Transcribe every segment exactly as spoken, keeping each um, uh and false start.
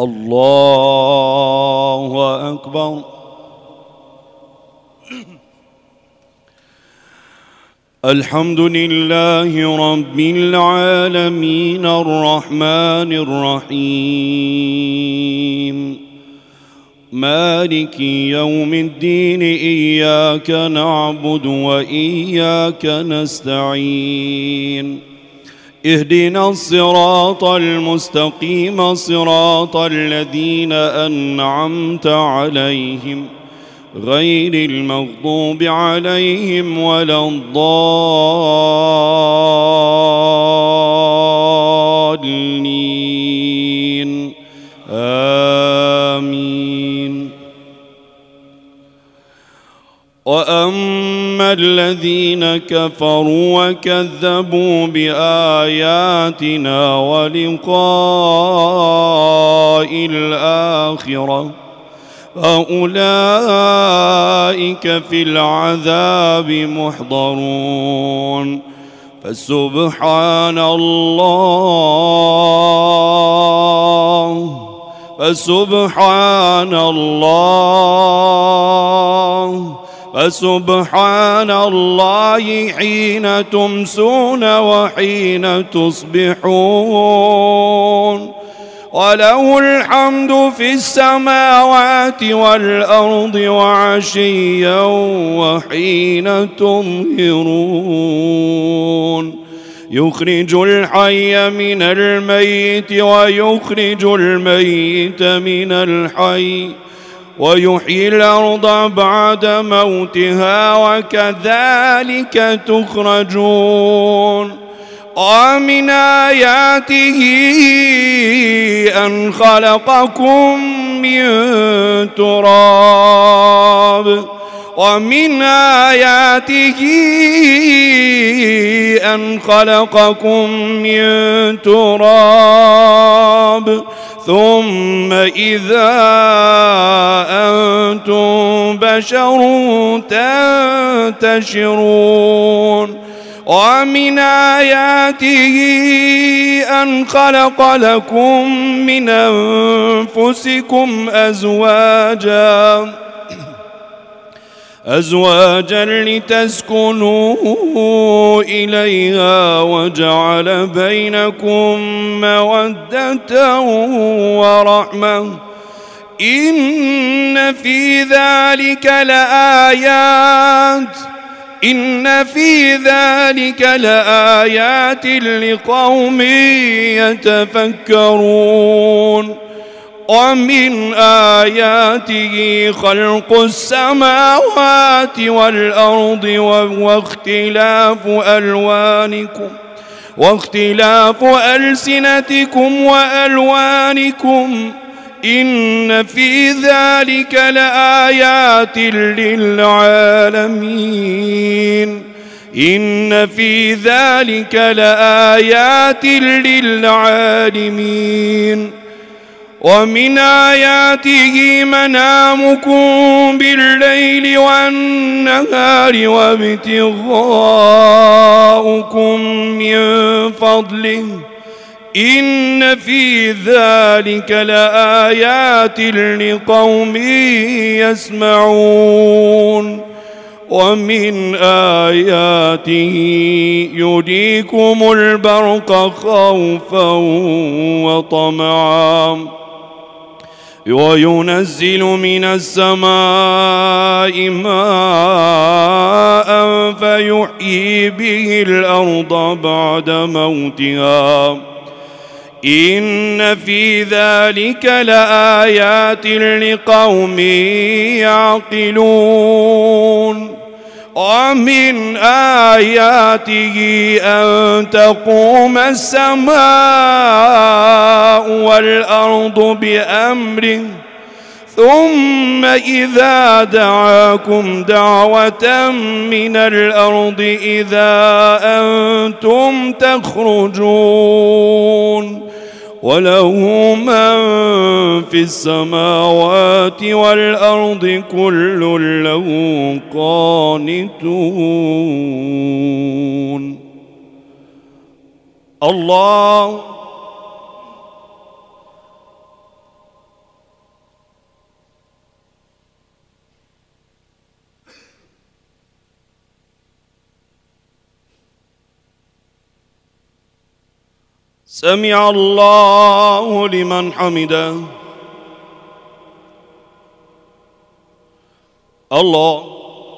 الله أكبر. الحمد لله رب العالمين الرحمن الرحيم مالك يوم الدين إياك نعبد وإياك نستعين اهدنا الصراط المستقيم صراط الذين أنعمت عليهم غير المغضوب عليهم ولا الضالين آمين. وأما الذين كفروا وكذبوا بآياتنا ولقاء الآخرة فأولئك في العذاب محضرون. فسبحان الله فسبحان الله فسبحان الله حين تمسون وحين تصبحون وله الحمد في السماوات والأرض وعشيا وحين تظهرون يخرج الحي من الميت ويخرج الميت من الحي ويحيي الأرض بعد موتها وكذلك تخرجون. ومن آياته أن خلقكم من تراب ومن آياته أن خلقكم من تراب ثم إذا أنتم بشر تنتشرون. ومن آياته أن خلق لكم من أنفسكم أزواجا أزواجا لتسكنوا إليها وجعل بينكم مودة ورحمة إن في ذلك لآيات إن في ذلك لآيات لقوم يتفكرون. ومن آياته خلق السماوات والأرض واختلاف ألوانكم واختلاف ألسنتكم وألوانكم إن في ذلك لآيات للعالمين إن في ذلك لآيات للعالمين. ومن آياته منامكم بالليل والنهار وابتغاؤكم من فضله إن في ذلك لآيات لقوم يسمعون. ومن آياته يريكم البرق خوفا وطمعا وينزل من السماء ماء فيحيي به الأرض بعد موتها إن في ذلك لآيات لقوم يعقلون. ومن آياته أن تقوم السماء والأرض بأمره ثم إذا دعاكم دعوة من الأرض إذا أنتم تخرجون. وله من في السماوات والأرض كل له قانتون. الله سمع الله لمن حمده. الله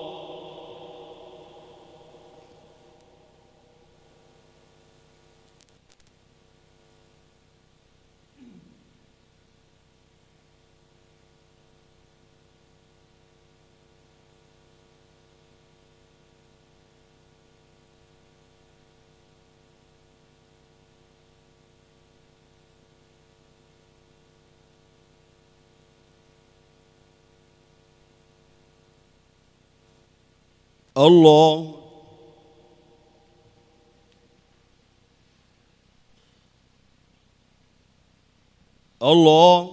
الله الله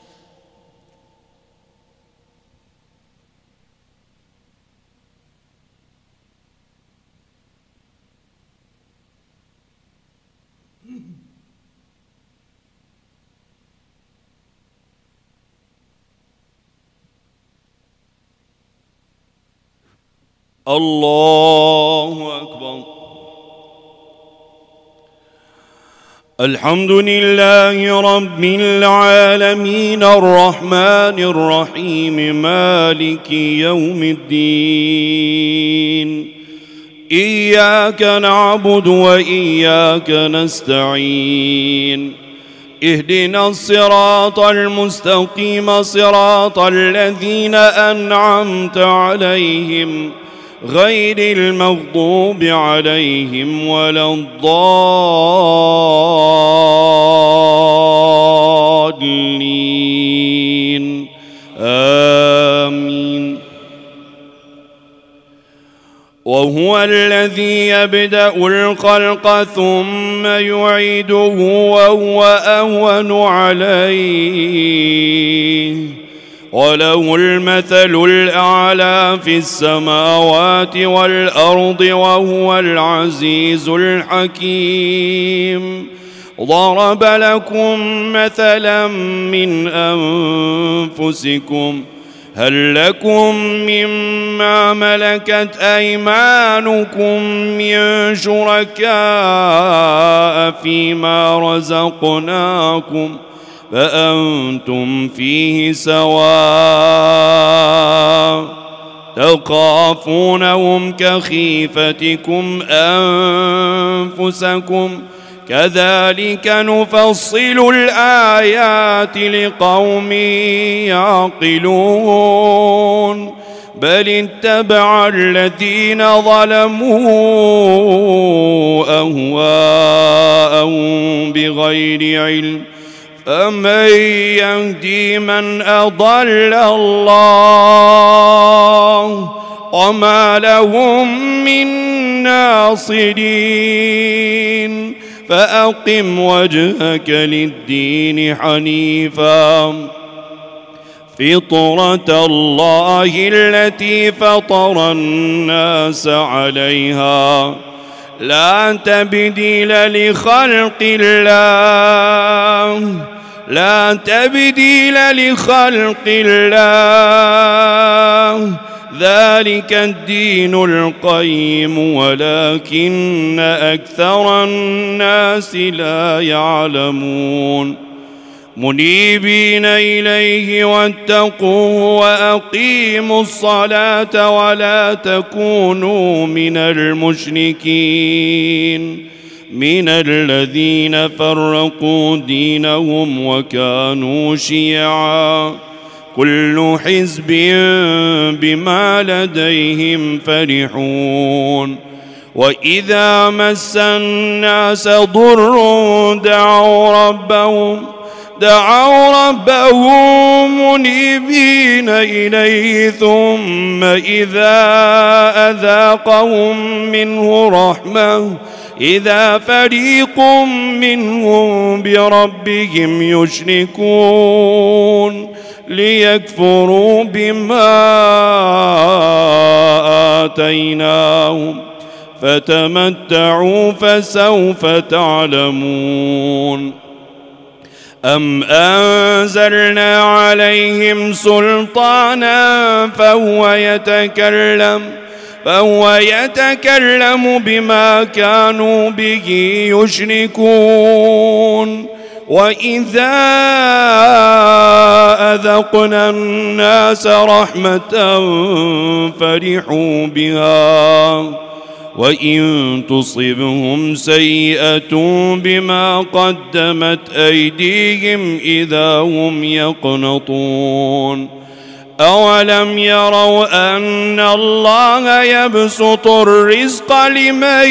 الله أكبر. الحمد لله رب العالمين الرحمن الرحيم مالك يوم الدين. إياك نعبد وإياك نستعين. اهدنا الصراط المستقيم صراط الذين أنعمت عليهم غير المغضوب عليهم ولا الضالين آمين. وهو الذي يبدأ الخلق ثم يعيده وهو أهون عليه وله المثل الأعلى في السماوات والأرض وهو العزيز الحكيم. ضرب لكم مثلا من أنفسكم هل لكم مما ملكت أيمانكم من شركاء فيما رزقناكم فأنتم فيه سواء تخافونهم كخيفتكم أنفسكم كذلك نفصل الآيات لقوم يعقلون. بل اتبع الذين ظلموا أهواءهم بغير علم فمن يهدي من أضل الله وما لهم من ناصرين. فأقم وجهك للدين حنيفا فطرة الله التي فطر الناس عليها لا تبديل لخلق الله لا تبديل لخلق الله ذلك الدين القيم ولكن أكثر الناس لا يعلمون. منيبين إليه واتقوه وأقيموا الصلاة ولا تكونوا من المشركين من الذين فرقوا دينهم وكانوا شيعا كل حزب بما لديهم فرحون. وإذا مس الناس ضر دعوا ربهم دعوا ربهم منيبين إليه ثم إذا أذاقهم منه رحمة إذا فريق منهم بربهم يشركون ليكفروا بما آتيناهم فتمتعوا فسوف تعلمون. أم أنزلنا عليهم سلطانا فهو يتكلم فهو يتكلم بما كانوا به يشركون. وإذا أذقنا الناس رحمة فرحوا بها وإن تصبهم سيئة بما قدمت أيديهم إذا هم يقنطون. أولم يروا أن الله يبسط الرزق لمن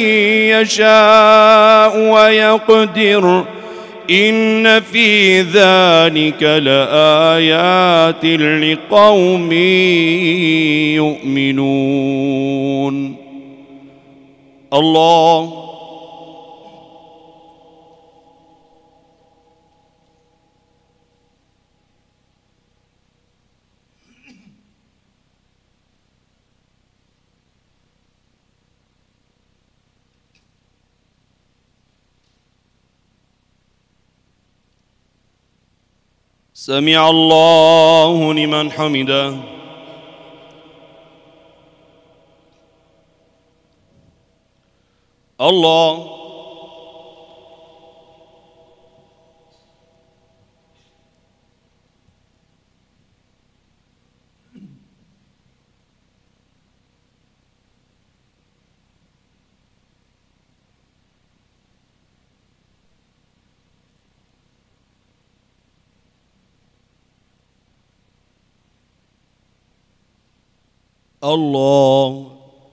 يشاء ويقدر إن في ذلك لآيات لقوم يؤمنون. الله سمع الله لمن حمده. الله الله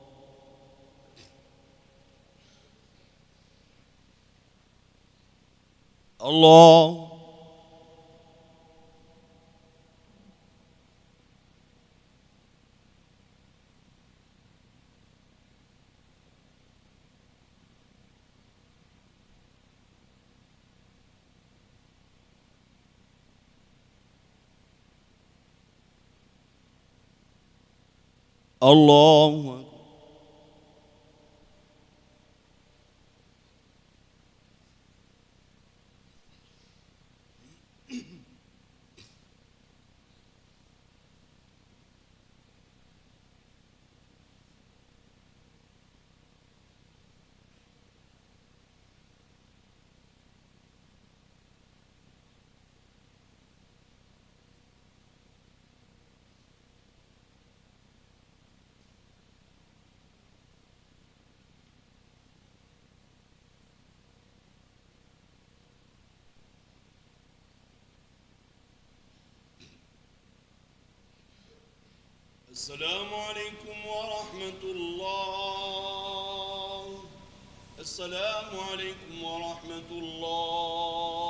الله الله السلام عليكم ورحمة الله. السلام عليكم ورحمة الله.